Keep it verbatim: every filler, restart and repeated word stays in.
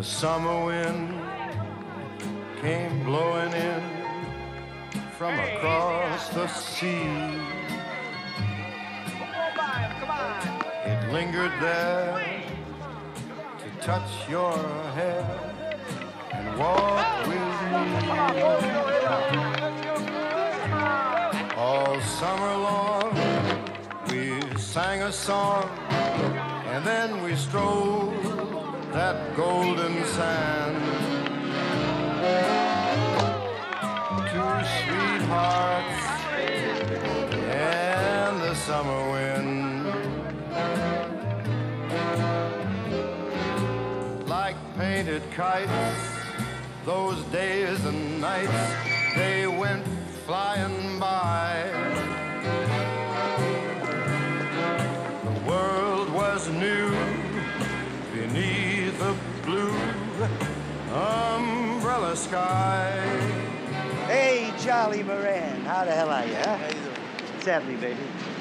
The summer wind came blowing in from across the sea. It lingered there to touch your hair and walk with me. All summer long we sang a song, and then we strolled that golden sand. Two sweethearts and the summer wind. Like painted kites, those days and nights, they went flying by. The world was new beneath a blue umbrella sky. Hey, Charlie Moran, how the hell are you, huh? How you doing? What's happening, baby?